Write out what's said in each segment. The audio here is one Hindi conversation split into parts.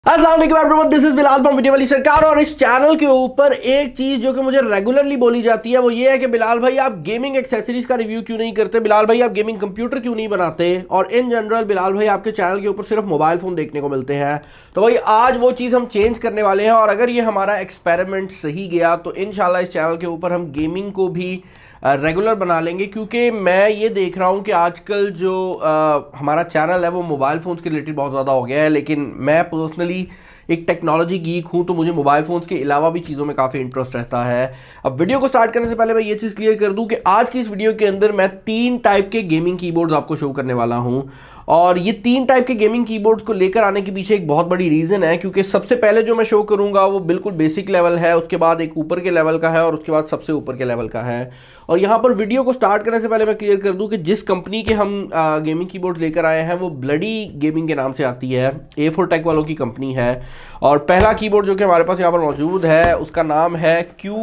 अस्सलाम वालेकुम everyone, this is Bilal from video Wali Sarkar. और इस चैनल के ऊपर एक चीज जो कि मुझे रेगुलरली बोली जाती है वो ये है कि बिलाल भाई आप गेमिंग एक्सेसरीज का रिव्यू क्यों नहीं करते, बिलाल भाई आप गेमिंग कंप्यूटर क्यों नहीं बनाते, और इन जनरल बिलाल भाई आपके चैनल के ऊपर सिर्फ मोबाइल फोन देखने को मिलते हैं। तो भाई आज वो चीज़ हम चेंज करने वाले हैं, और अगर ये हमारा एक्सपेरिमेंट सही गया तो इंशाल्लाह इस चैनल के ऊपर हम गेमिंग को भी रेगुलर बना लेंगे। क्योंकि मैं ये देख रहा हूँ कि आजकल जो हमारा चैनल है वो मोबाइल फ़ोन्स के रिलेटेड बहुत ज़्यादा हो गया है, लेकिन मैं पर्सनली एक टेक्नोलॉजी गीक हूँ, तो मुझे मोबाइल फ़ोन्स के अलावा भी चीज़ों में काफ़ी इंटरेस्ट रहता है। अब वीडियो को स्टार्ट करने से पहले मैं ये चीज़ क्लियर कर दूँ कि आज की इस वीडियो के अंदर मैं 3 टाइप के गेमिंग कीबोर्ड्स आपको शो करने वाला हूँ, और ये 3 टाइप के गेमिंग कीबोर्ड्स को लेकर आने के पीछे एक बहुत बड़ी रीज़न है। क्योंकि सबसे पहले जो मैं शो करूँगा वो बिल्कुल बेसिक लेवल है, उसके बाद एक ऊपर के लेवल का है, और उसके बाद सबसे ऊपर के लेवल का है। और यहाँ पर वीडियो को स्टार्ट करने से पहले मैं क्लियर कर दूं कि जिस कंपनी के हम गेमिंग कीबोर्ड लेकर आए हैं वो ब्लडी गेमिंग के नाम से आती है, A4 टेक वालों की कंपनी है। और पहला कीबोर्ड जो कि हमारे पास यहाँ पर मौजूद है उसका नाम है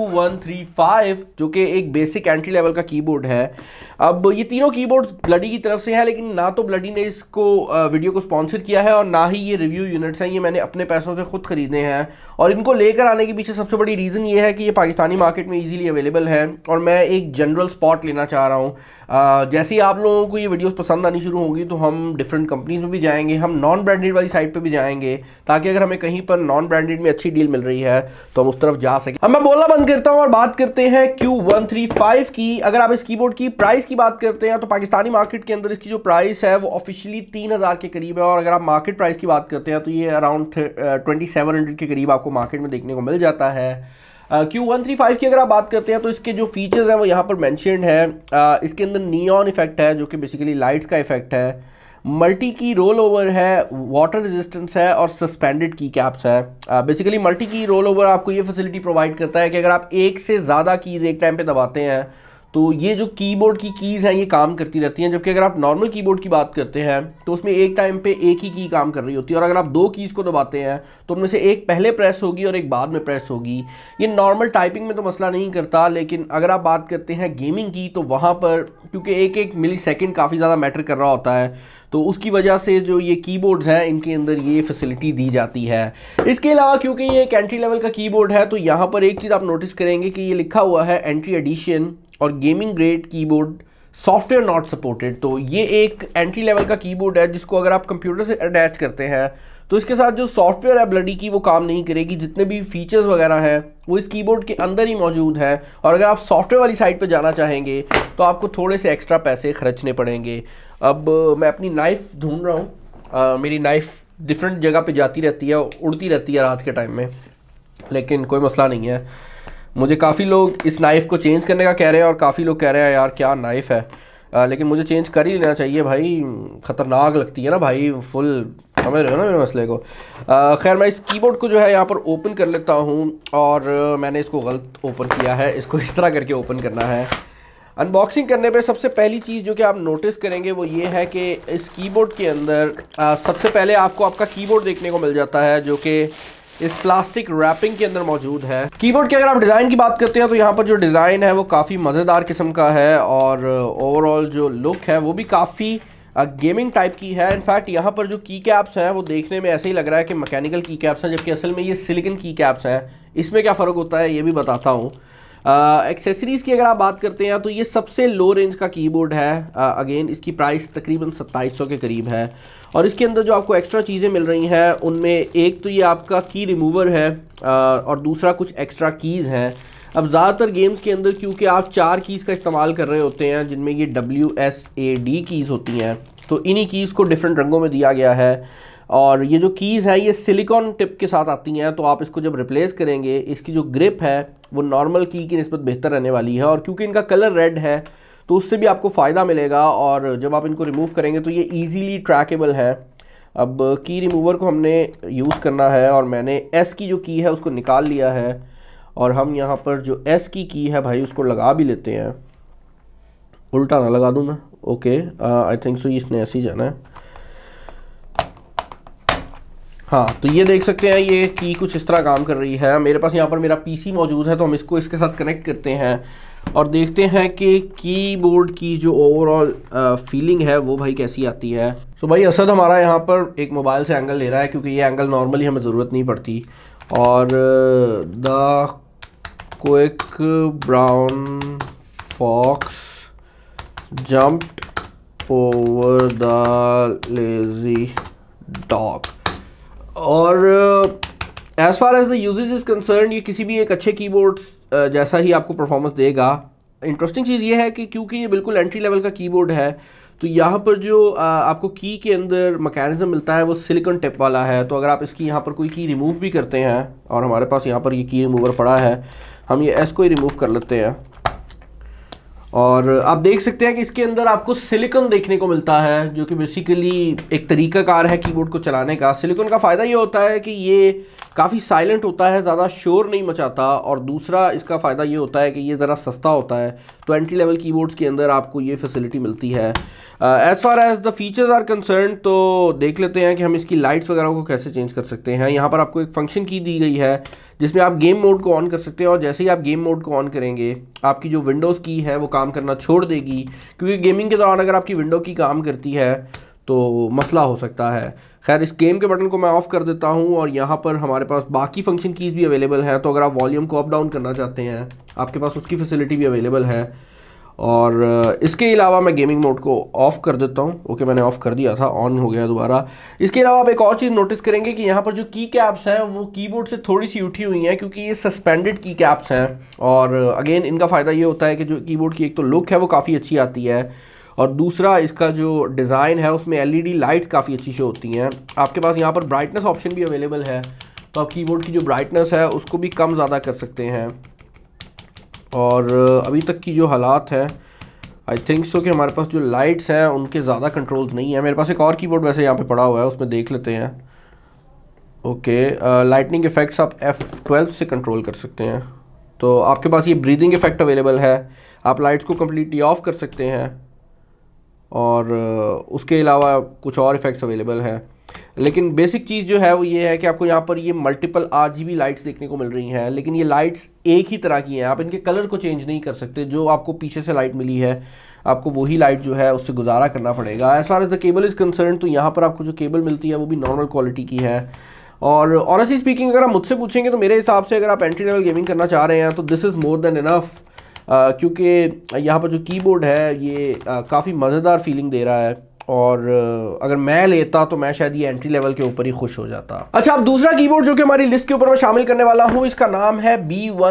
Q135, जो कि एक बेसिक एंट्री लेवल का कीबोर्ड है। अब ये तीनों कीबोर्ड्स ब्लडी की तरफ से हैं, लेकिन ना तो ब्लडी ने इसको वीडियो को स्पॉन्सर किया है, और ना ही ये रिव्यू यूनिट्स हैं, ये मैंने अपने पैसों से खुद खरीदे हैं। और इनको लेकर आने के पीछे सबसे बड़ी रीज़न ये है कि ये पाकिस्तानी मार्केट में ईजीली अवेलेबल है, और मैं एक जनरल स्पॉट लेना चाह रहा हूँ। जैसे ही आप लोगों को ये वीडियोस पसंद आनी शुरू होंगी तो हम डिफरेंट कंपनीज में भी जाएंगे, हम नॉन ब्रांडेड वाली साइट पे भी जाएंगे, ताकि अगर हमें कहीं पर नॉन ब्रांडेड में अच्छी डील मिल रही है तो हम उस तरफ जा सकें। अब मैं बोलना बंद करता हूँ और बात करते हैं Q135 की। अगर आप इस कीबोर्ड की प्राइस की बात करते हैं तो पाकिस्तानी मार्केट के अंदर इसकी जो प्राइस है वो ऑफिशियली 3000 के करीब है, और अगर आप मार्केट प्राइस की बात करते हैं तो ये अराउंड 2700 के करीब आपको मार्केट में देखने को मिल जाता है। Q135 की अगर आप बात करते हैं तो इसके जो फीचर्स हैं वो यहाँ पर मेंशन्ड है। इसके अंदर नियॉन इफेक्ट है जो कि बेसिकली लाइट्स का इफेक्ट है, मल्टी की रोल ओवर है, वाटर रेजिस्टेंस है, और सस्पेंडेड की कैप्स है। Basically multi key roll over आपको ये फैसिलिटी प्रोवाइड करता है कि अगर आप एक से ज़्यादा कीज़ एक टाइम पे दबाते हैं तो ये जो कीबोर्ड की कीज़ हैं ये काम करती रहती हैं। जबकि अगर आप नॉर्मल कीबोर्ड की बात करते हैं तो उसमें एक टाइम पे एक ही की काम कर रही होती है, और अगर आप 2 कीज़ को दबाते हैं तो उनमें से एक पहले प्रेस होगी और एक बाद में प्रेस होगी। ये नॉर्मल टाइपिंग में तो मसला नहीं करता, लेकिन अगर आप बात करते हैं गेमिंग की तो वहाँ पर क्योंकि एक एक मिली सेकेंड काफ़ी ज़्यादा मैटर कर रहा होता है, तो उसकी वजह से जो ये कीबोर्ड्स हैं इनके अंदर ये फैसिलिटी दी जाती है। इसके अलावा क्योंकि ये एक एंट्री लेवल का कीबोर्ड है तो यहाँ पर एक चीज़ आप नोटिस करेंगे कि ये लिखा हुआ है एंट्री एडिशन और gaming grade keyboard software not supported. तो ये एक एंट्री लेवल का कीबोर्ड है जिसको अगर आप कंप्यूटर से अटैच करते हैं तो इसके साथ जो सॉफ्टवेयर है ब्लडी की वो काम नहीं करेगी। जितने भी फीचर्स वगैरह हैं वो इस कीबोर्ड के अंदर ही मौजूद हैं, और अगर आप सॉफ्टवेयर वाली साइट पर जाना चाहेंगे तो आपको थोड़े से एक्स्ट्रा पैसे खर्चने पड़ेंगे। अब मैं अपनी नाइफ़ ढूंढ रहा हूँ, मेरी नाइफ़ डिफरेंट जगह पे जाती रहती है, उड़ती रहती है रात के टाइम में, लेकिन कोई मसला नहीं है। मुझे काफ़ी लोग इस नाइफ़ को चेंज करने का कह रहे हैं, और काफ़ी लोग कह रहे हैं यार क्या नाइफ़ है, लेकिन मुझे चेंज कर ही लेना चाहिए भाई, ख़तरनाक लगती है ना भाई, फुल समझ रहे हो ना मेरे मसले को। खैर मैं इस कीबोर्ड को जो है यहाँ पर ओपन कर लेता हूँ, और मैंने इसको गलत ओपन किया है, इसको इस तरह करके ओपन करना है। अनबॉक्सिंग करने पे सबसे पहली चीज़ जो कि आप नोटिस करेंगे वो ये है कि इस कीबोर्ड के अंदर सबसे पहले आपको आपका कीबोर्ड देखने को मिल जाता है, जो कि इस प्लास्टिक रैपिंग के अंदर मौजूद है। कीबोर्ड की अगर आप डिज़ाइन की बात करते हैं तो यहाँ पर जो डिज़ाइन है वो काफ़ी मज़ेदार किस्म का है, और ओवरऑल जो लुक है वो भी काफ़ी गेमिंग टाइप की है। इनफैक्ट यहाँ पर जो की कैप्स हैं वो देखने में ऐसे ही लग रहा है कि मैकेनिकल की कैप्स हैं, जबकि असल में ये सिलिकन की कैप्स हैं। इसमें क्या फ़र्क होता है ये भी बताता हूँ। एक्सेसरीज़ की अगर आप बात करते हैं तो ये सबसे लो रेंज का कीबोर्ड है। अगेन इसकी प्राइस तकरीबन 2700 के करीब है, और इसके अंदर जो आपको एक्स्ट्रा चीज़ें मिल रही हैं उनमें एक तो ये आपका की रिमूवर है, और दूसरा कुछ एक्स्ट्रा कीज़ हैं। अब ज़्यादातर गेम्स के अंदर क्योंकि आप 4 कीज़ का इस्तेमाल कर रहे होते हैं जिनमें ये WSAD कीज़ होती हैं, तो इन्हीं कीज़ को डिफरेंट रंगों में दिया गया है। और ये जो कीज़ हैं ये सिलिकॉन टिप के साथ आती हैं, तो आप इसको जब रिप्लेस करेंगे इसकी जो ग्रिप है वो नॉर्मल की निस्बत बेहतर रहने वाली है, और क्योंकि इनका कलर रेड है तो उससे भी आपको फ़ायदा मिलेगा। और जब आप इनको रिमूव करेंगे तो ये ईजीली ट्रैकेबल है। अब की रिमूवर को हमने यूज़ करना है, और मैंने S की जो की है उसको निकाल लिया है, और हम यहाँ पर जो S की है भाई उसको लगा भी लेते हैं। उल्टा ना लगा दूँ मैं, ओके आई थिंक सो इसने ऐसे ही जाना है। हाँ, तो ये देख सकते हैं ये की कुछ इस तरह काम कर रही है। मेरे पास यहाँ पर मेरा पीसी मौजूद है, तो हम इसको इसके साथ कनेक्ट करते हैं और देखते हैं कि कीबोर्ड की जो ओवरऑल फीलिंग है वो भाई कैसी आती है। तो भाई असद हमारा यहाँ पर एक मोबाइल से एंगल ले रहा है, क्योंकि ये एंगल नॉर्मली हमें ज़रूरत नहीं पड़ती। और the quick brown fox jumped over the lazy dog. और as far as the usage is concerned, ये किसी भी एक अच्छे कीबोर्ड जैसा ही आपको परफॉर्मेंस देगा। इंटरेस्टिंग चीज़ ये है कि क्योंकि ये बिल्कुल एंट्री लेवल का कीबोर्ड है, तो यहाँ पर जो आपको की के अंदर मैकेनिज्म मिलता है वो सिलिकॉन टिप वाला है। तो अगर आप इसकी यहाँ पर कोई की रिमूव भी करते हैं, और हमारे पास यहाँ पर ये की रिमूवर पड़ा है, हम ये एस को ही रिमूव कर लेते हैं, और आप देख सकते हैं कि इसके अंदर आपको सिलिकॉन देखने को मिलता है, जो कि बेसिकली एक तरीकाकार है कीबोर्ड को चलाने का। सिलिकॉन का फ़ायदा ये होता है कि ये काफ़ी साइलेंट होता है, ज़्यादा शोर नहीं मचाता, और दूसरा इसका फ़ायदा ये होता है कि ये ज़रा सस्ता होता है। तो एंट्री लेवल कीबोर्ड्स के अंदर आपको ये फैसिलिटी मिलती है। As far as the features are concerned, तो देख लेते हैं कि हम इसकी लाइट्स वगैरह को कैसे चेंज कर सकते हैं। यहाँ पर आपको एक फंक्शन की दी गई है जिसमें आप गेम मोड को ऑन कर सकते हैं, और जैसे ही आप गेम मोड को ऑन करेंगे आपकी जो विंडोज़ की है वो काम करना छोड़ देगी, क्योंकि गेमिंग के दौरान अगर आपकी विंडो की काम करती है तो मसला हो सकता है। खैर, इस गेम के बटन को मैं ऑफ़ कर देता हूँ, और यहाँ पर हमारे पास बाकी फंक्शन कीज़ भी अवेलेबल हैं। तो अगर आप वॉल्यूम को अप डाउन करना चाहते हैं, आपके पास उसकी फैसिलिटी भी अवेलेबल है। और इसके अलावा मैं गेमिंग मोड को ऑफ़ कर देता हूँ। ओके, मैंने ऑफ़ कर दिया था, ऑन हो गया दोबारा। इसके अलावा आप एक और चीज़ नोटिस करेंगे कि यहाँ पर जो की कैप्स हैं वो कीबोर्ड से थोड़ी सी उठी हुई हैं, क्योंकि ये सस्पेंडेड की कैप्स हैं। और अगेन इनका फ़ायदा ये होता है कि जो कीबोर्ड की एक तो लुक है वो काफ़ी अच्छी आती है, और दूसरा इसका जो डिज़ाइन है उसमें एलईडी लाइट्स काफ़ी अच्छी शो होती हैं। आपके पास यहाँ पर ब्राइटनेस ऑप्शन भी अवेलेबल है, तो आप कीबोर्ड की जो ब्राइटनेस है उसको भी कम ज़्यादा कर सकते हैं। और अभी तक की जो हालात हैं, आई थिंक सो कि हमारे पास जो लाइट्स हैं उनके ज़्यादा कंट्रोल्स नहीं है। मेरे पास एक और कीबोर्ड वैसे यहाँ पे पड़ा हुआ है, उसमें देख लेते हैं। ओके, लाइटनिंग इफेक्ट्स आप F12 से कंट्रोल कर सकते हैं। तो आपके पास ये ब्रीदिंग इफेक्ट अवेलेबल है, आप लाइट्स को कम्प्लीटली ऑफ कर सकते हैं, और उसके अलावा कुछ और इफेक्ट्स अवेलेबल हैं। लेकिन बेसिक चीज़ जो है वो ये है कि आपको यहाँ पर ये मल्टीपल RGB लाइट्स देखने को मिल रही हैं, लेकिन ये लाइट्स एक ही तरह की हैं, आप इनके कलर को चेंज नहीं कर सकते। जो आपको पीछे से लाइट मिली है आपको वही लाइट जो है उससे गुजारा करना पड़ेगा। As far as the cable is concerned, तो यहाँ पर आपको जो केबल मिलती है वो भी नॉर्मल क्वालिटी की है। और ऑनेस्टली स्पीकिंग अगर आप मुझसे पूछेंगे तो मेरे हिसाब से अगर आप एंट्री लेवल गेमिंग करना चाह रहे हैं तो this is more than enough, क्योंकि यहाँ पर जो कीबोर्ड है ये काफ़ी मज़ेदार फीलिंग दे रहा है। और अगर मैं लेता तो मैं शायद ये एंट्री लेवल के ऊपर ही खुश हो जाता। अच्छा, अब दूसरा कीबोर्ड जो कि हमारी लिस्ट के ऊपर मैं शामिल करने वाला हूँ, इसका नाम है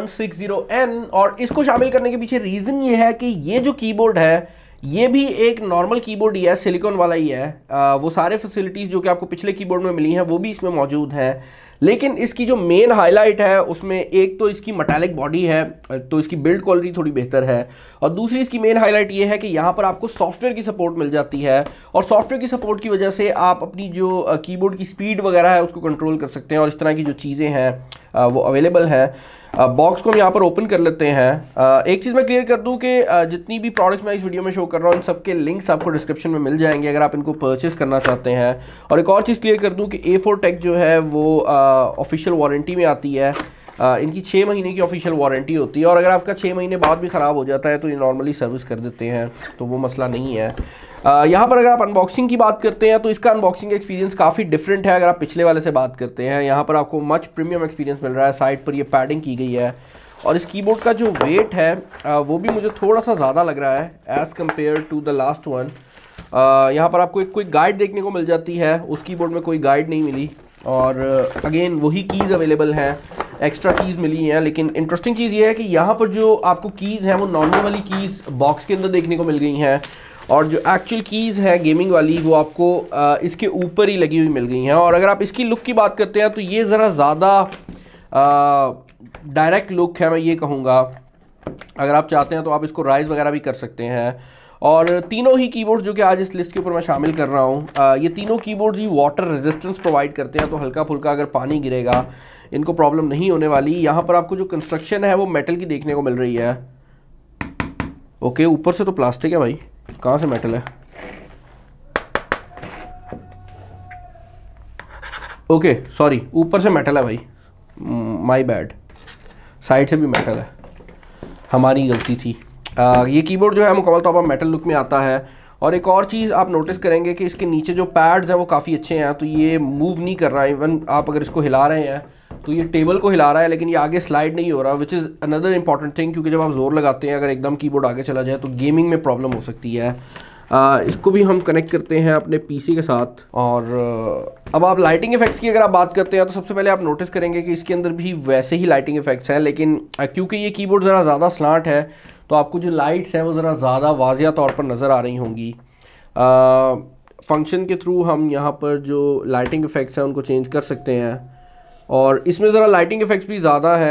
B160N। और इसको शामिल करने के पीछे रीज़न ये है कि ये जो कीबोर्ड है ये भी एक नॉर्मल कीबोर्ड ही है, सिलिकॉन वाला ही है। वो सारे फैसिलिटीज़ जो कि आपको पिछले कीबोर्ड में मिली हैं वो भी इसमें मौजूद हैं, लेकिन इसकी जो मेन हाईलाइट है उसमें एक तो इसकी मेटालिक बॉडी है, तो इसकी बिल्ड क्वालिटी थोड़ी बेहतर है, और दूसरी इसकी मेन हाईलाइट ये है कि यहाँ पर आपको सॉफ्टवेयर की सपोर्ट मिल जाती है, और सॉफ्टवेयर की सपोर्ट की वजह से आप अपनी जो कीबोर्ड की स्पीड वगैरह है उसको कंट्रोल कर सकते हैं, और इस तरह की जो चीज़ें हैं वो अवेलेबल हैं। बॉक्स को हम यहाँ पर ओपन कर लेते हैं। एक चीज़ मैं क्लियर कर दूँ कि जितनी भी प्रोडक्ट्स मैं इस वीडियो में शो कर रहा हूँ इन सब के लिंक्स आपको डिस्क्रिप्शन में मिल जाएंगे अगर आप इनको परचेस करना चाहते हैं। और एक और चीज़ क्लियर कर दूँ कि A4 टेक जो है वो ऑफिशियल वारंटी में आती है। इनकी 6 महीने की ऑफिशियल वारंटी होती है, और अगर आपका 6 महीने बाद भी ख़राब हो जाता है तो ये नॉर्मली सर्विस कर देते हैं, तो वो मसला नहीं है। यहाँ पर अगर आप अनबॉक्सिंग की बात करते हैं तो इसका अनबॉक्सिंग एक्सपीरियंस काफ़ी डिफरेंट है अगर आप पिछले वाले से बात करते हैं। यहाँ पर आपको मच प्रीमियम एक्सपीरियंस मिल रहा है, साइड पर ये पैडिंग की गई है, और इस कीबोर्ड का जो वेट है वो भी मुझे थोड़ा सा ज़्यादा लग रहा है as compared to the last one. यहाँ पर आपको एक कोई गाइड देखने को मिल जाती है, उस कीबोर्ड में कोई गाइड नहीं मिली, और अगेन वही कीज़ अवेलेबल हैं, एक्स्ट्रा कीज़ मिली हैं। लेकिन इंटरेस्टिंग चीज़ ये है कि यहाँ पर जो आपको कीज़ हैं वो नॉर्मल वाली कीज़ बॉक्स के अंदर देखने को मिल गई हैं, और जो एक्चुअल कीज़ है गेमिंग वाली वो आपको इसके ऊपर ही लगी हुई मिल गई हैं। और अगर आप इसकी लुक की बात करते हैं तो ये ज़रा ज़्यादा डायरेक्ट लुक है, मैं ये कहूँगा। अगर आप चाहते हैं तो आप इसको राइज वगैरह भी कर सकते हैं। और तीनों ही कीबोर्ड जो कि आज इस लिस्ट के ऊपर मैं शामिल कर रहा हूँ, ये तीनों कीबोर्ड्स ही वाटर रेजिस्टेंस प्रोवाइड करते हैं, तो हल्का फुल्का अगर पानी गिरेगा इनको प्रॉब्लम नहीं होने वाली। यहाँ पर आपको जो कंस्ट्रक्शन है वो मेटल की देखने को मिल रही है। ओके, ऊपर से तो प्लास्टिक है भाई, कहाँ से मेटल है? ओके सॉरी, ऊपर से मेटल है भाई, माय बैड, साइड से भी मेटल है, हमारी गलती थी। ये कीबोर्ड जो है मुकम्मल तौर पर मेटल लुक में आता है। और एक और चीज़ आप नोटिस करेंगे कि इसके नीचे जो पैड्स हैं वो काफ़ी अच्छे हैं, तो ये मूव नहीं कर रहा है। इवन आप अगर इसको हिला रहे हैं तो ये टेबल को हिला रहा है, लेकिन ये आगे स्लाइड नहीं हो रहा, which is another important thing, क्योंकि जब आप जोर लगाते हैं अगर एकदम कीबोर्ड आगे चला जाए तो गेमिंग में प्रॉब्लम हो सकती है। इसको भी हम कनेक्ट करते हैं अपने पीसी के साथ। और अब आप लाइटिंग इफेक्ट्स की अगर आप बात करते हैं तो सबसे पहले आप नोटिस करेंगे कि इसके अंदर भी वैसे ही लाइटिंग इफेक्ट्स हैं, लेकिन क्योंकि ये कीबोर्ड ज़रा ज़्यादा स्लांट है तो आपको जो लाइट्स हैं वो ज़रा ज़्यादा वाज़िया तौर पर नज़र आ रही होंगी। फंक्शन के थ्रू हम यहाँ पर जो लाइटिंग इफेक्ट्स हैं उनको चेंज कर सकते हैं, और इसमें ज़रा लाइटिंग इफेक्ट्स भी ज़्यादा है।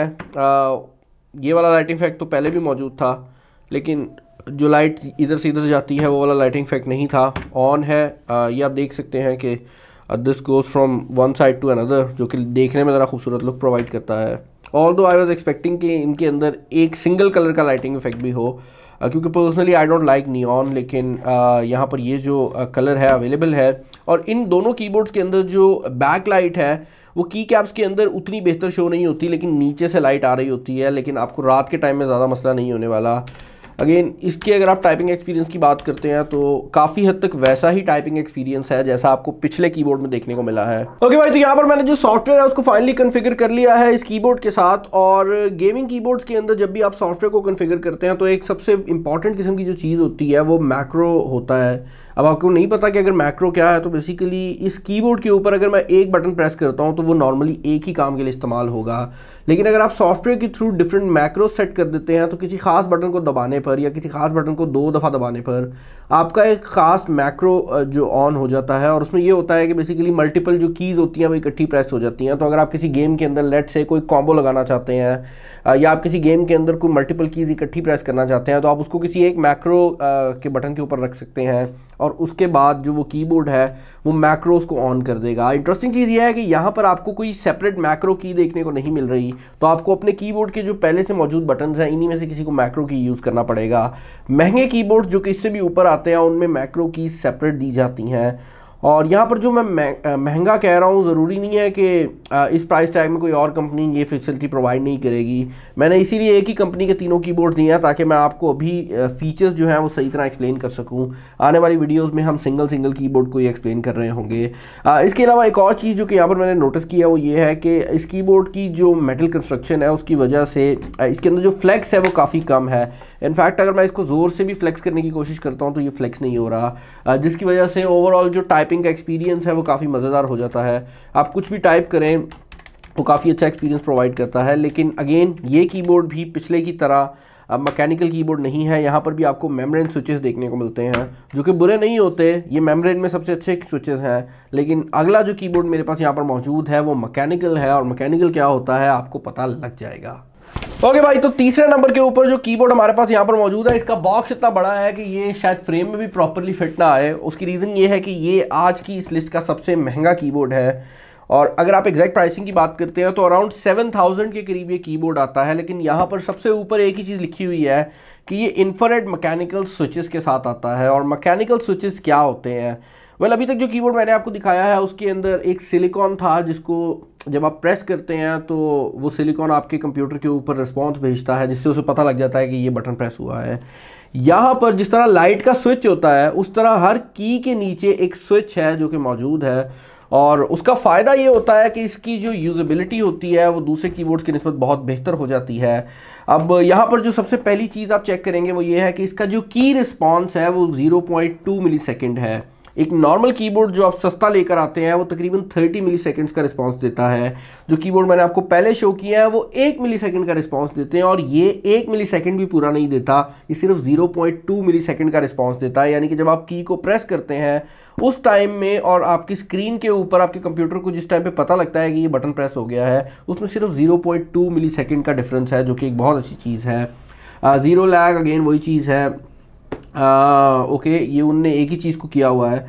ये वाला लाइटिंग इफेक्ट तो पहले भी मौजूद था, लेकिन जो लाइट इधर से इधर जाती है वो वाला लाइटिंग इफेक्ट नहीं था, ऑन है। ये आप देख सकते हैं कि this goes from one side to another, जो कि देखने में ज़रा खूबसूरत लुक प्रोवाइड करता है। ऑल्दो आई वाज एक्सपेक्टिंग कि इनके अंदर एक सिंगल कलर का लाइटिंग इफेक्ट भी हो, क्योंकि personally I don't like neon, लेकिन यहाँ पर ये जो कलर है अवेलेबल है। और इन दोनों कीबोर्ड्स के अंदर जो बैक लाइट है वो की कैप्स के अंदर उतनी बेहतर शो नहीं होती, लेकिन नीचे से लाइट आ रही होती है, लेकिन आपको रात के टाइम में ज़्यादा मसला नहीं होने वाला। अगेन इसके अगर आप टाइपिंग एक्सपीरियंस की बात करते हैं तो काफ़ी हद तक वैसा ही टाइपिंग एक्सपीरियंस है जैसा आपको पिछले कीबोर्ड में देखने को मिला है। ओके भाई, तो यहाँ पर मैंने जो सॉफ्टवेयर है उसको फाइनली कॉन्फ़िगर कर लिया है इस कीबोर्ड के साथ। और गेमिंग कीबोर्ड्स के अंदर जब भी आप सॉफ्टवेयर को कॉन्फ़िगर करते हैं तो एक सबसे इंपॉर्टेंट किस्म की जो चीज़ होती है वो मैक्रो होता है। अब आपको नहीं पता कि अगर मैक्रो क्या है, तो बेसिकली इस कीबोर्ड के ऊपर अगर मैं एक बटन प्रेस करता हूं तो वो नॉर्मली एक ही काम के लिए इस्तेमाल होगा, लेकिन अगर आप सॉफ्टवेयर के थ्रू डिफरेंट मैक्रो सेट कर देते हैं तो किसी खास बटन को दबाने पर या किसी खास बटन को 2 दफ़ा दबाने पर आपका एक ख़ास मैक्रो जो ऑन हो जाता है। और उसमें ये होता है कि बेसिकली मल्टीपल जो कीज़ होती हैं वो इकट्ठी प्रेस हो जाती हैं। तो अगर आप किसी गेम के अंदर लेट से कोई कॉम्बो लगाना चाहते हैं या आप किसी गेम के अंदर कोई मल्टीपल कीज़ इकट्ठी प्रेस करना चाहते हैं तो आप उसको किसी एक मैक्रो के बटन के ऊपर रख सकते हैं, और उसके बाद जो वो कीबोर्ड है वो मैक्रोस को ऑन कर देगा। इंटरेस्टिंग चीज़ ये है कि यहाँ पर आपको कोई सेपरेट मैक्रो की देखने को नहीं मिल रही, तो आपको अपने कीबोर्ड के जो पहले से मौजूद बटन्स हैं इन्हीं में से किसी को मैक्रो की यूज़ करना पड़ेगा। महंगे कीबोर्ड जो कि इससे भी ऊपर आते हैं उनमें मैक्रो की सेपरेट दी जाती हैं। और यहाँ पर जो मैं महंगा कह रहा हूँ, ज़रूरी नहीं है कि इस प्राइस टैग में कोई और कंपनी ये फैसिलिटी प्रोवाइड नहीं करेगी। मैंने इसीलिए एक ही कंपनी के तीनों कीबोर्ड दिए हैं ताकि मैं आपको अभी फीचर्स जो हैं वो सही तरह एक्सप्लेन कर सकूँ। आने वाली वीडियोस में हम सिंगल कीबोर्ड को ही एक्सप्लेन कर रहे होंगे। इसके अलावा एक और चीज़ जो कि यहाँ पर मैंने नोटिस किया वो ये है कि इस कीबोर्ड की जो मेटल कंस्ट्रक्शन है उसकी वजह से इसके अंदर जो फ्लेक्स है वो काफ़ी कम है। इनफैक्ट अगर मैं इसको ज़ोर से भी फ्लेक्स करने की कोशिश करता हूँ तो ये फ्लेक्स नहीं हो रहा, जिसकी वजह से ओवरऑल जो टाइपिंग का एक्सपीरियंस है वो काफ़ी मज़ेदार हो जाता है। आप कुछ भी टाइप करें वो काफ़ी अच्छा एक्सपीरियंस प्रोवाइड करता है। लेकिन अगेन ये कीबोर्ड भी पिछले की तरह मैकेनिकल कीबोर्ड नहीं है। यहाँ पर भी आपको मेम्ब्रेन स्विचेस देखने को मिलते हैं जो कि बुरे नहीं होते, ये मेम्ब्रेन में सबसे अच्छे स्विचेस हैं। लेकिन अगला जो कीबोर्ड मेरे पास यहाँ पर मौजूद है वो मैकेनिकल है, और मैकेनिकल क्या होता है आपको पता लग जाएगा। ओके भाई, तो तीसरे नंबर के ऊपर जो कीबोर्ड हमारे पास यहाँ पर मौजूद है इसका बॉक्स इतना बड़ा है कि ये शायद फ्रेम में भी प्रॉपरली फिट ना आए। उसकी रीज़न ये है कि ये आज की इस लिस्ट का सबसे महंगा कीबोर्ड है, और अगर आप एग्जैक्ट प्राइसिंग की बात करते हैं तो अराउंड 7000 के करीब ये कीबोर्ड आता है। लेकिन यहाँ पर सबसे ऊपर एक ही चीज़ लिखी हुई है कि ये इंफ्रारेड मैकेनिकल स्विचेस के साथ आता है। और मैकेनिकल स्विचेस क्या होते हैं? वेल, अभी तक जो कीबोर्ड मैंने आपको दिखाया है उसके अंदर एक सिलिकॉन था जिसको जब आप प्रेस करते हैं तो वो सिलिकॉन आपके कंप्यूटर के ऊपर रिस्पॉन्स भेजता है, जिससे उसे पता लग जाता है कि ये बटन प्रेस हुआ है। यहाँ पर जिस तरह लाइट का स्विच होता है उस तरह हर की के नीचे एक स्विच है जो कि मौजूद है, और उसका फ़ायदा ये होता है कि इसकी जो यूजेबिलिटी होती है वो दूसरे कीबोर्ड्स की निस्बत बहुत बेहतर हो जाती है। अब यहाँ पर जो सबसे पहली चीज़ आप चेक करेंगे वो ये है कि इसका जो की रिस्पॉन्स है वो 0.2 मिली सेकेंड है। एक नॉर्मल कीबोर्ड जो आप सस्ता लेकर आते हैं वो तकरीबन 30 मिली सेकेंड्स का रिस्पांस देता है। जो कीबोर्ड मैंने आपको पहले शो किया है वो 1 मिली सेकेंड का रिस्पांस देते हैं, और ये 1 मिली सेकेंड भी पूरा नहीं देता, ये सिर्फ 0.2 मिली सेकेंड का रिस्पांस देता है। यानी कि जब आप की को प्रेस करते हैं उस टाइम में और आपकी स्क्रीन के ऊपर आपके कंप्यूटर को जिस टाइम पे पता लगता है कि ये बटन प्रेस हो गया है उसमें सिर्फ 0.2 मिली सेकेंड का डिफरेंस है, जो कि एक बहुत अच्छी चीज़ है। ज़ीरो लैग अगेन वही चीज़ है। ओके, ये उनने एक ही चीज़ को किया हुआ है।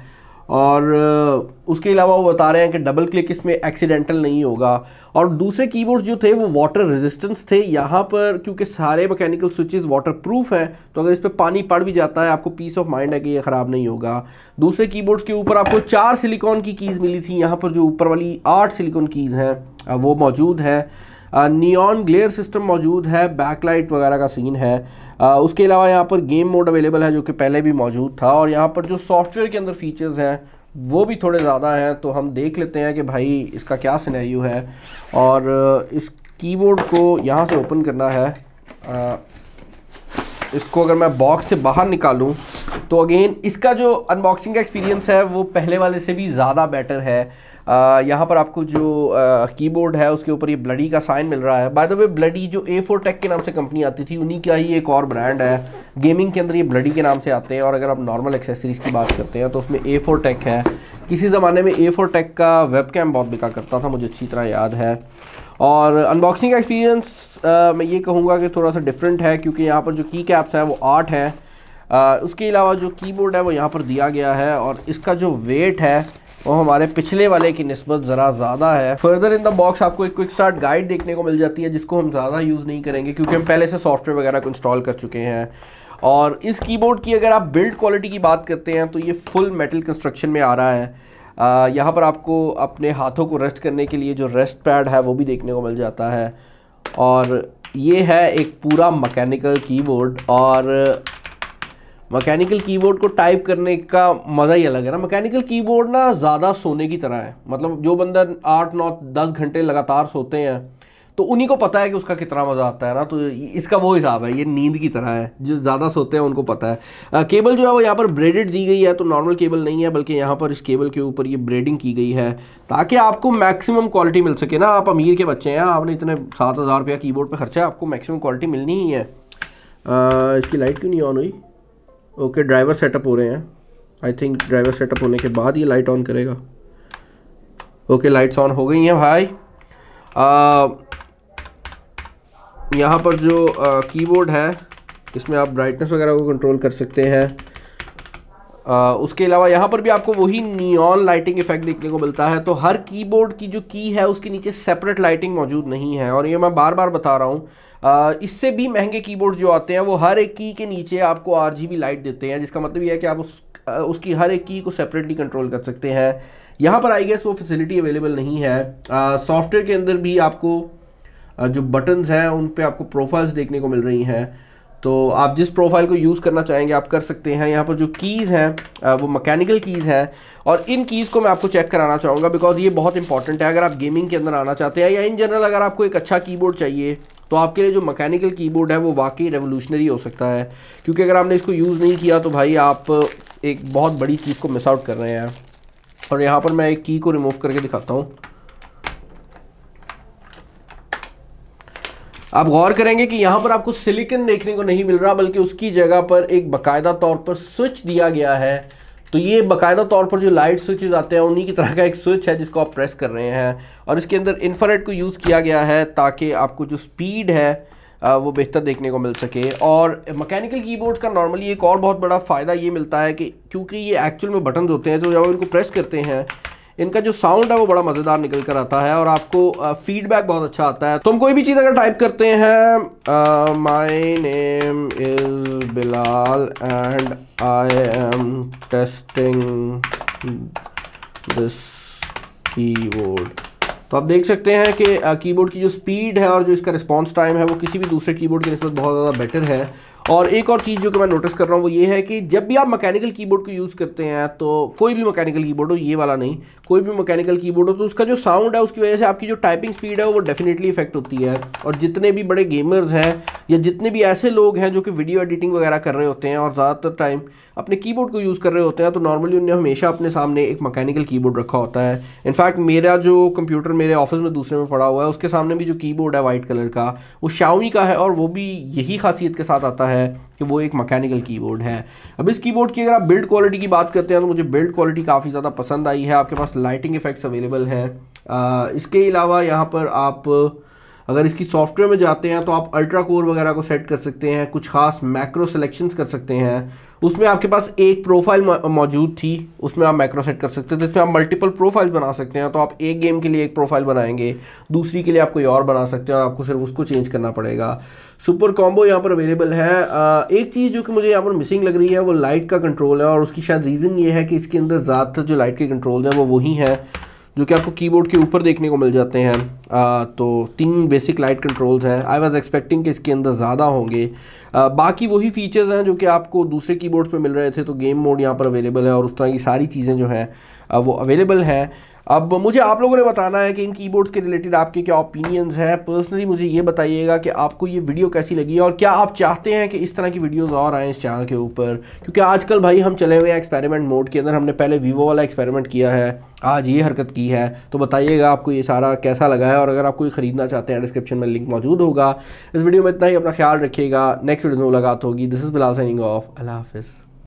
और उसके अलावा वो बता रहे हैं कि डबल क्लिक इसमें एक्सीडेंटल नहीं होगा। और दूसरे कीबोर्ड जो थे वो वाटर रेजिस्टेंस थे। यहाँ पर क्योंकि सारे मैकेनिकल स्विचेस वाटर प्रूफ हैं तो अगर इस पर पानी पड़ भी जाता है आपको पीस ऑफ माइंड है कि ये ख़राब नहीं होगा। दूसरे कीबोर्ड्स के ऊपर आपको 4 सिलिकॉन की कीज़ मिली थी, यहाँ पर जो ऊपर वाली 8 सिलिकॉन कीज़ हैं वो मौजूद है। नियॉन ग्लेयर सिस्टम मौजूद है, बैकलाइट वगैरह का सीन है। उसके अलावा यहाँ पर गेम मोड अवेलेबल है जो कि पहले भी मौजूद था। और यहाँ पर जो सॉफ्टवेयर के अंदर फीचर्स हैं वो भी थोड़े ज़्यादा हैं, तो हम देख लेते हैं कि भाई इसका क्या सिनेरियो है। और इस कीबोर्ड को यहाँ से ओपन करना है। इसको अगर मैं बॉक्स से बाहर निकालूं तो अगेन इसका जो अनबॉक्सिंग का एक्सपीरियंस है वो पहले वाले से भी ज़्यादा बेटर है। यहाँ पर आपको जो कीबोर्ड है उसके ऊपर ये ब्लडी का साइन मिल रहा है। बाय द वे ब्लडी जो A4 टेक के नाम से कंपनी आती थी उन्हीं का ही एक और ब्रांड है। गेमिंग के अंदर ये ब्लडी के नाम से आते हैं। और अगर आप नॉर्मल एक्सेसरीज़ की बात करते हैं तो उसमें A4 टेक है। किसी ज़माने में A4 टेक का वेबकैम बहुत बिका करता था, मुझे अच्छी तरह याद है। और अनबॉक्सिंग का एक्सपीरियंस मैं ये कहूँगा कि थोड़ा सा डिफरेंट है क्योंकि यहाँ पर जो की कैप्स हैं वो 8 हैं। उसके अलावा जो कीबोर्ड है वो यहाँ पर दिया गया है और इसका जो वेट है वो हमारे पिछले वाले की निस्बत ज़रा ज़्यादा है। फर्दर इन द बॉक्स आपको एक क्विक स्टार्ट गाइड देखने को मिल जाती है जिसको हम ज़्यादा यूज़ नहीं करेंगे क्योंकि हम पहले से सॉफ्टवेयर वगैरह को इंस्टॉल कर चुके हैं। और इस कीबोर्ड की अगर आप बिल्ड क्वालिटी की बात करते हैं तो ये फुल मेटल कंस्ट्रक्शन में आ रहा है। यहाँ पर आपको अपने हाथों को रेस्ट करने के लिए जो रेस्ट पैड है वो भी देखने को मिल जाता है। और ये है एक पूरा मैकेनिकल कीबोर्ड। और मैकेनिकल कीबोर्ड को टाइप करने का मज़ा ही अलग है ना। मैकेनिकल कीबोर्ड ना ज़्यादा सोने की तरह है, मतलब जो बंदा 8, 9, 10 घंटे लगातार सोते हैं तो उन्हीं को पता है कि उसका कितना मज़ा आता है ना। तो इसका वो हिसाब है, ये नींद की तरह है, जो ज़्यादा सोते हैं उनको पता है। केबल जो है वो यहाँ पर ब्रेडेड दी गई है, तो नॉर्मल केबल नहीं है बल्कि यहाँ पर इस केबल के ऊपर ये ब्रेडिंग की गई है ताकि आपको मैक्सिमम क्वालिटी मिल सके ना। आप अमीर के बच्चे हैं, आपने इतने 7,000 रुपया कीबोर्ड पर खर्चा है, आपको मैक्सिमम क्वालिटी मिलनी ही है। इसकी लाइट क्यों नहीं ऑन हुई? ओके, ड्राइवर सेटअप हो रहे हैं। आई थिंक ड्राइवर सेटअप होने के बाद ये लाइट ऑन करेगा। ओके, लाइट्स ऑन हो गई हैं भाई। यहाँ पर जो कीबोर्ड है इसमें आप ब्राइटनेस वगैरह को कंट्रोल कर सकते हैं। उसके अलावा यहाँ पर भी आपको वही नियॉन लाइटिंग इफेक्ट देखने को मिलता है। तो हर कीबोर्ड की जो की है उसके नीचे सेपरेट लाइटिंग मौजूद नहीं है। और ये मैं बार बार बता रहा हूँ, इससे भी महंगे कीबोर्ड जो आते हैं वो हर एक की के नीचे आपको RGB लाइट देते हैं, जिसका मतलब ये है कि आप उसकी हर एक की को सेपरेटली कंट्रोल कर सकते हैं। यहाँ पर आई गेस वो फैसिलिटी अवेलेबल नहीं है। सॉफ्टवेयर के अंदर भी आपको जो बटन्स हैं उन पे आपको प्रोफाइल्स देखने को मिल रही हैं, तो आप जिस प्रोफाइल को यूज़ करना चाहेंगे आप कर सकते हैं। यहाँ पर जो कीज़ हैं वो मैकेनिकल कीज़ हैं और इन कीज़ को मैं आपको चेक कराना चाहूँगा बिकॉज ये बहुत इंपॉर्टेंट है। अगर आप गेमिंग के अंदर आना चाहते हैं या इन जनरल अगर आपको एक अच्छा कीबोर्ड चाहिए तो आपके लिए जो मैकेनिकल कीबोर्ड है वो वाकई रेवोल्यूशनरी हो सकता है, क्योंकि अगर आपने इसको यूज़ नहीं किया तो भाई आप एक बहुत बड़ी चीज़ को मिस आउट कर रहे हैं। और यहाँ पर मैं एक की को रिमूव करके दिखाता हूँ। आप गौर करेंगे कि यहाँ पर आपको सिलिकॉन देखने को नहीं मिल रहा बल्कि उसकी जगह पर एक बाकायदा तौर पर स्विच दिया गया है। तो ये बाकायदा तौर पर जो लाइट स्विचेस आते हैं उन्हीं की तरह का एक स्विच है जिसको आप प्रेस कर रहे हैं। और इसके अंदर इंफ्रारेड को यूज़ किया गया है ताकि आपको जो स्पीड है वो बेहतर देखने को मिल सके। और मैकेनिकल कीबोर्ड का नॉर्मली एक और बहुत बड़ा फ़ायदा ये मिलता है कि क्योंकि ये एक्चुअल में बटन होते हैं तो जब आप इनको प्रेस करते हैं इनका जो साउंड है वो बड़ा मज़ेदार निकल कर आता है और आपको फीडबैक बहुत अच्छा आता है। तो हम कोई भी चीज़ अगर टाइप करते हैं, my name is Bilal and I am testing this keyboard, तो आप देख सकते हैं कि कीबोर्ड की जो स्पीड है और जो इसका रिस्पॉन्स टाइम है वो किसी भी दूसरे कीबोर्ड की निस्बत बहुत ज़्यादा बेटर है। और एक और चीज़ जो कि मैं नोटिस कर रहा हूँ वो ये है कि जब भी आप मैकेनिकल कीबोर्ड को यूज़ करते हैं, तो कोई भी मैकेनिकल कीबोर्ड हो, ये वाला नहीं, कोई भी मैकेनिकल कीबोर्ड हो, तो उसका जो साउंड है उसकी वजह से आपकी जो टाइपिंग स्पीड है वो डेफिनेटली इफेक्ट होती है। और जितने भी बड़े गेमर्स हैं या जितने भी ऐसे लोग हैं जो कि वीडियो एडिटिंग वगैरह कर रहे होते हैं और ज़्यादातर टाइम अपने कीबोर्ड को यूज़ कर रहे होते हैं, तो नॉर्मली उन्हें हमेशा अपने सामने एक मैकेनिकल कीबोर्ड रखा होता है। इनफैक्ट मेरा जो कंप्यूटर मेरे ऑफिस में दूसरे में पड़ा हुआ है उसके सामने भी जो कीबोर्ड है वाइट कलर का वो Xiaomi का है और वो भी यही खासियत के साथ आता है कि वो एक मैकेनिकल कीबोर्ड है। अब इस कीबोर्ड की अगर आप बिल्ड क्वालिटी की बात करते हैं तो मुझे बिल्ड क्वालिटी काफ़ी ज़्यादा पसंद आई है। आपके पास लाइटिंग इफेक्ट्स अवेलेबल हैं। इसके अलावा यहाँ पर आप अगर इसकी सॉफ्टवेयर में जाते हैं तो आप अल्ट्रा कोर वगैरह को सेट कर सकते हैं, कुछ खास मैक्रो सिलेक्शंस कर सकते हैं। उसमें आपके पास एक प्रोफाइल मौजूद थी, उसमें आप मैक्रो सेट कर सकते थे, जिसमें आप मल्टीपल प्रोफाइल बना सकते हैं। तो आप एक गेम के लिए एक प्रोफाइल बनाएंगे, दूसरी के लिए आप कोई और बना सकते हैं और आपको सिर्फ उसको चेंज करना पड़ेगा। सुपर कॉम्बो यहाँ पर अवेलेबल है। एक चीज़ जो कि मुझे यहाँ पर मिसिंग लग रही है वो लाइट का कंट्रोल है, और उसकी शायद रीज़न ये है कि इसके अंदर ज़्यादातर जो लाइट के कंट्रोल हैं वो वही हैं जो कि आपको कीबोर्ड के ऊपर देखने को मिल जाते हैं। तो 3 बेसिक लाइट कंट्रोल्स हैं। आई वाज एक्सपेक्टिंग कि इसके अंदर ज़्यादा होंगे। बाकी वही फीचर्स हैं जो कि आपको दूसरे कीबोर्ड्स पे मिल रहे थे। तो गेम मोड यहाँ पर अवेलेबल है और उस तरह की सारी चीज़ें जो हैं वो अवेलेबल हैं। अब मुझे आप लोगों ने बताना है कि इन कीबोर्ड्स के रिलेटेड आपके क्या ओपिनियंस हैं। पर्सनली मुझे ये बताइएगा कि आपको ये वीडियो कैसी लगी और क्या आप चाहते हैं कि इस तरह की वीडियोस और आएँ इस चैनल के ऊपर, क्योंकि आजकल भाई हम चले हुए हैं एक्सपेरिमेंट मोड के अंदर। हमने पहले वीवो वाला एक्सपेरिमेंट किया है, आज ये हरकत की है। तो बताइएगा आपको ये सारा कैसा लगा है, और अगर आप कोई ख़रीदना चाहते हैं डिस्क्रिप्शन में लिंक मौजूद होगा। इस वीडियो में इतना ही, अपना ख्याल रखिएगा। नेक्स्ट वीडियो में मुलाकात होगी। This is Bilal signing off. अल्लाह हाफिज़।